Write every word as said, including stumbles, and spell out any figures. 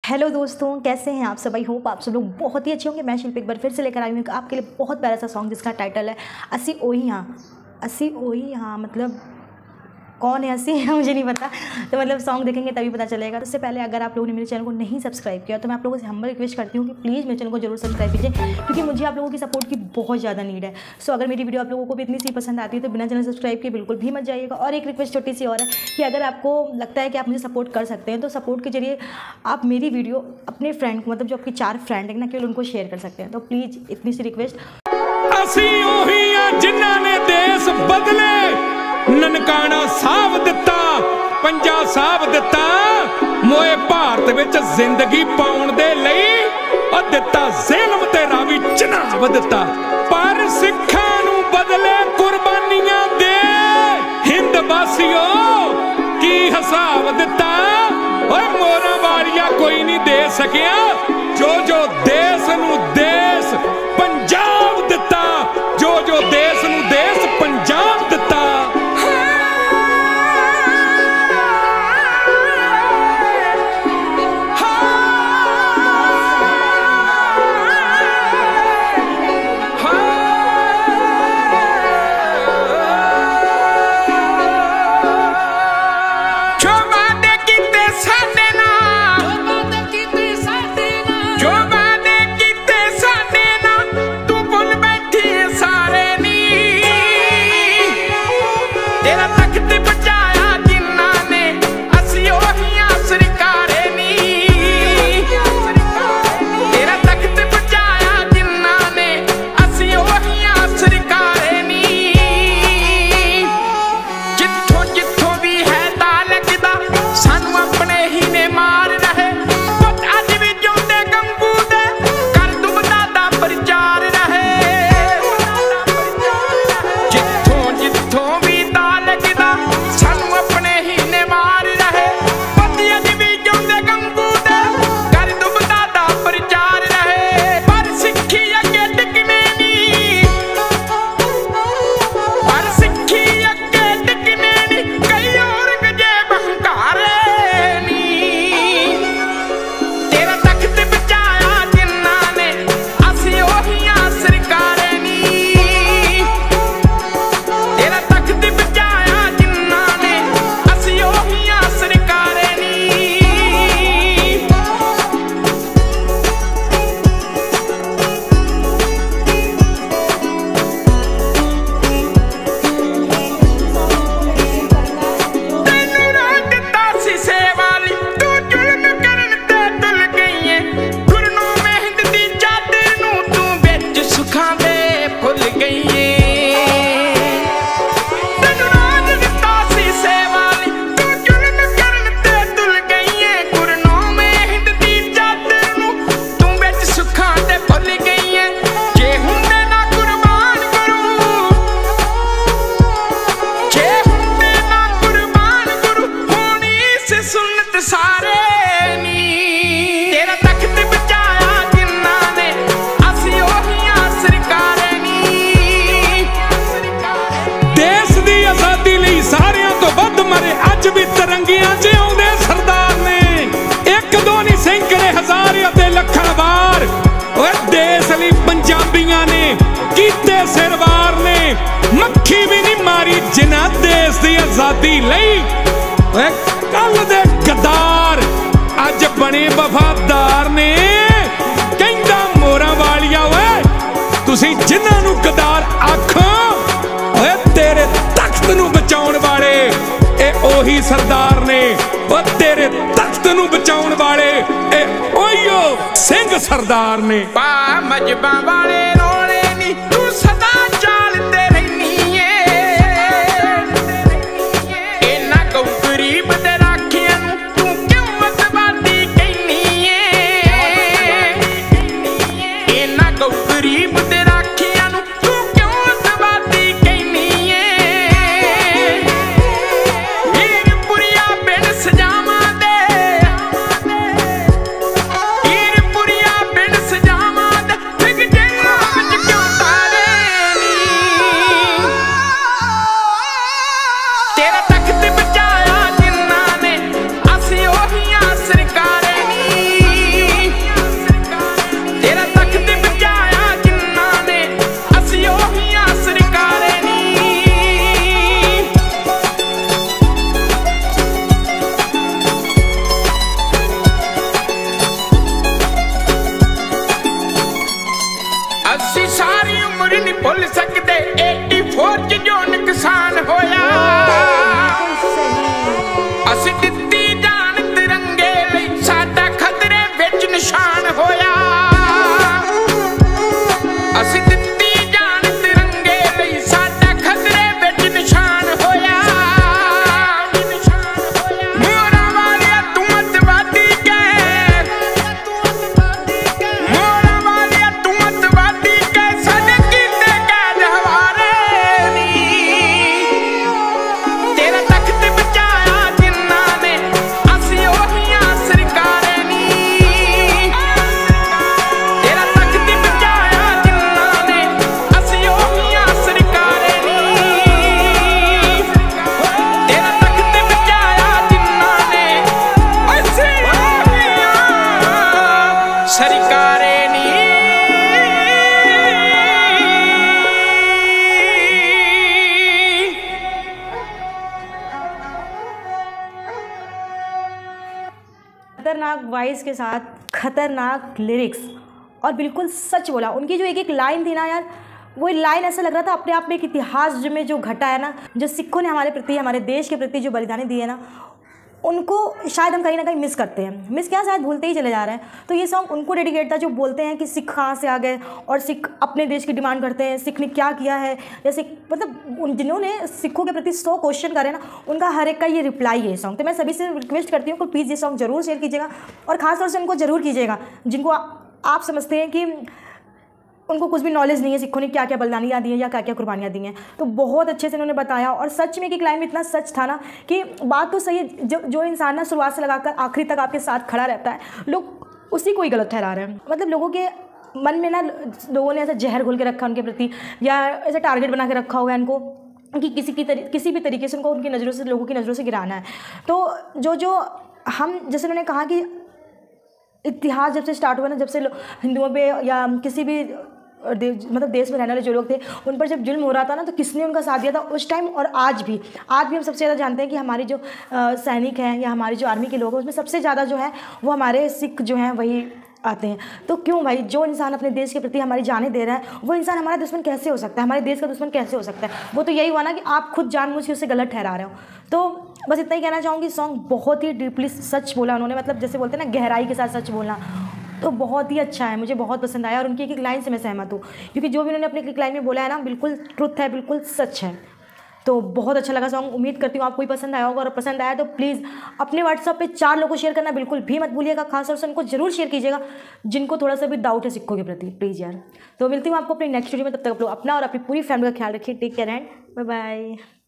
Hello दोस्तों, कैसे हैं आप सब? आई होप आप सब लोग बहुत ही अच्छे होंगे। मैं शिल्पी एक बार फिर से लेकर आई हूँ आपके लिए बहुत प्यारा सा सॉन्ग जिसका टाइटल है असी ओही हाँ। असी ओही हाँ मतलब कौन है असी मुझे नहीं पता, तो मतलब सॉन्ग देखेंगे तभी पता चलेगा। तो उससे पहले अगर आप लोगों ने मेरे चैनल को नहीं सब्सक्राइब किया तो मैं आप लोगों से हम्बल रिक्वेस्ट करती हूँ कि प्लीज़ मेरे चैनल को जरूर सब्सक्राइब कीजिए, क्योंकि मुझे आप लोगों की सपोर्ट की बहुत ज़्यादा नीड है। सो अगर मेरी वीडियो आप लोगों को भी इतनी सी पसंद आती है तो बिना चैनल सब्सक्राइब किए बिल्कुल भी मत जाइएगा। और एक रिक्वेस्ट छोटी सी और है कि अगर आपको लगता है कि आप मुझे सपोर्ट कर सकते हैं तो सपोर्ट के जरिए आप मेरी वीडियो अपने फ्रेंड को, मतलब जो आपके चार फ्रेंड है ना, केवल उनको शेयर कर सकते हैं। तो प्लीज़ इतनी सी रिक्वेस्ट। ਅਸੀਂ ਉਹੀ ਆ ਜਿਨ੍ਹਾਂ ਨੇ ਦੇਸ਼ ਬਦਲੇ, ਨਨਕਾਣਾ ਸਾਹਿਬ ਦਿੱਤਾ, ਪੰਜਾ ਸਾਹਿਬ ਦਿੱਤਾ, ਮੋਏ ਭਾਰਤ ਵਿੱਚ ਜ਼ਿੰਦਗੀ ਪਾਉਣ ਦੇ ਲਈ ਉਹ ਦਿੱਤਾ ਜ਼ੁਲਮ ਤੇ ਰਾਵੀ ਚਨਾਬ ਦਿੱਤਾ, ਪਰ ਸਿੱਖਾਂ ਨੂੰ ਬਦਲੇ ਕੁਰਬਾਨੀਆਂ ਦੇ ਹਿੰਦ ਵਾਸੀਓ ਕੀ ਹਿਸਾਬ ਦਿੱਤਾ। ਓਏ ਮੋਰਾਂ ਵਾਲੀਆ ਕੋਈ ਨਹੀਂ ਦੇ ਸਕਿਆ ਜੋ ਜੋ ਦੇਸ਼ ਨੂੰ ਦੇਸ਼ ਪੰਜਾਬ ਦਿੱਤਾ, ਜੋ ਜੋ ਦੇਸ਼ ਨੂੰ ਦੇਸ਼ ਪੰਜਾਬ ਦਿੱਤਾ। जिन्हां देश दी आजादी लई कल दे गद्दार अज बने वफादार ने। कहंदा मोरां वालिया ओए तुसीं जिन्हां नूं गद्दार आखो, ओए तेरे तख्त नूं बचाउण वाले ए ओही सरदार ने। ओ तेरे तख्त नूं बचाउण वाले ए ओहियो सिंह सरदार ने। पा मजबां वाले रोले नी तू सदा चालते रहनी गरीब दे राखियां नूं तू क्यों मतवादी कहनी है। इन्हां को गरीब दे राखियां नूं तू क्यों मतवादी कहनी है। हीरपुरिया बिन सजावां दे, हीरपुरिया बिन सजावां दे फिक जेलां विच होया असी दित्ती जान तिरंगे लई साडा खतरे विच निशान होया असी दित्ती जान तिरंगे लई साडा खतरे विच निशान होया मोरा वालिया तू अतवादी के मोरा वालिया तू अतवादी के साडे कीते कैद हवारे नी तेरा तख्त बचाया जिन्ना ने असी ओहियां सरकारे नी तेरा तख्त बचाया जिन्ना ने असी ओहियां सरकारे नी तेरा तख्त बचाया जिन्ना ने असी ओहियां सरकारे नी खतरनाक वॉइस के साथ खतरनाक लिरिक्स और बिल्कुल सच बोला। उनकी जो एक एक लाइन थी ना यार, वो लाइन ऐसा लग रहा था अपने आप में एक इतिहास जो में जो घटा है ना, जो सिखों ने हमारे प्रति हमारे देश के प्रति जो बलिदानें दिए ना, उनको शायद हम कहीं ना कहीं मिस करते हैं। मिस क्या, शायद भूलते ही चले जा रहे हैं। तो ये सॉन्ग उनको डेडिकेट था जो बोलते हैं कि सिख कहाँ से आ गए और सिख अपने देश की डिमांड करते हैं, सिख ने क्या किया है, जैसे मतलब उन जिन्होंने सिखों के प्रति सौ क्वेश्चन करे ना, उनका हर एक का ये रिप्लाई है सॉन्ग। तो मैं सभी से रिक्वेस्ट करती हूँ कि प्लीज़ ये सॉन्ग जरूर शेयर कीजिएगा और ख़ासतौर से उनको ज़रूर कीजिएगा जिनको आप समझते हैं कि उनको कुछ भी नॉलेज नहीं है सिखों ने क्या क्या बलिदानियाँ दी हैं या क्या क्या कुर्बानियाँ दी हैं। तो बहुत अच्छे से उन्होंने बताया और सच में एक लाइन में इतना सच था ना कि बात तो सही है। जो जो इंसान ना शुरुआत से लगाकर आखिरी तक आपके साथ खड़ा रहता है, लोग उसी को ही गलत ठहरा रहे हैं। मतलब लोगों के मन में ना लोगों ने ऐसा जहर घोल के रखा उनके प्रति या ऐसा टारगेट बना के रखा हुआ है इनको कि किसी की तरी, किसी भी तरीके से उनको उनकी नज़रों से लोगों की नज़रों से गिराना है। तो जो जो हम जैसे उन्होंने कहा कि इतिहास जब से स्टार्ट हुआ ना, जब से हिंदुओं पे या किसी भी दे, मतलब देश में रहने वाले जो लोग थे उन पर जब जुल्म हो रहा था ना, तो किसने उनका साथ दिया था उस टाइम और आज भी। आज भी हम सबसे ज़्यादा जानते हैं कि हमारी जो सैनिक हैं या हमारी जो आर्मी के लोग हैं उसमें सबसे ज़्यादा जो है वो हमारे सिख जो हैं वही आते हैं। तो क्यों भाई, जो इंसान अपने देश के प्रति हमारी जानें दे रहा है वो इंसान हमारा दुश्मन कैसे हो सकता है, हमारे देश का दुश्मन कैसे हो सकता है। वो तो यही हुआ ना कि आप खुद जानबूझ के उसे गलत ठहरा रहे हो। तो बस इतना ही कहना चाहूँगी, सॉन्ग बहुत ही डीपली सच बोला उन्होंने, मतलब जैसे बोलते हैं ना गहराई के साथ सच बोलना, तो बहुत ही अच्छा है, मुझे बहुत पसंद आया। और उनकी एक एक लाइन से मैं सहमत हूँ क्योंकि जो भी उन्होंने अपनी एक लाइन में बोला है ना, बिल्कुल ट्रुथ है, बिल्कुल सच है। तो बहुत अच्छा लगा सॉन्ग, उम्मीद करती हूँ आपको भी पसंद आया होगा। और पसंद आया तो प्लीज़ अपने व्हाट्सअप पे चार लोगों को शेयर करना बिल्कुल भी मत भूलिएगा। खासतौर से उनको जरूर शेयर कीजिएगा जिनको थोड़ा सा भी डाउट है सिखों के प्रति, प्लीज़ यार। तो मिलती हूँ आपको अपनी नेक्स्ट वीडियो में, तब तक आप लोग अपना और अपनी पूरी फैमिली का ख्याल रखिए। Take care and bye bye.